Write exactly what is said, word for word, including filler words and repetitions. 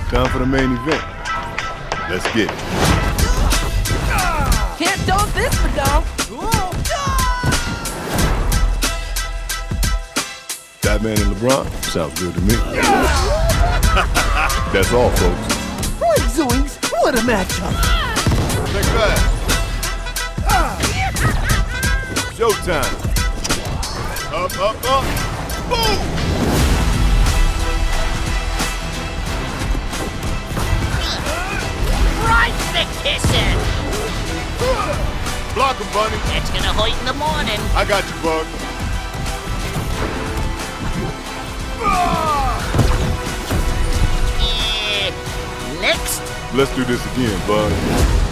Time for the main event. Let's get it. Can't dunk this for dunk. Batman and LeBron? Sounds good to me. That's all, folks. Right, Zoinks, what a matchup. Take that. Showtime. Up, up, up. Boom! Right the kissing. Block him, Bunny. That's gonna hurt in the morning. I got you, Bug. Eh, next. Let's do this again, Bug.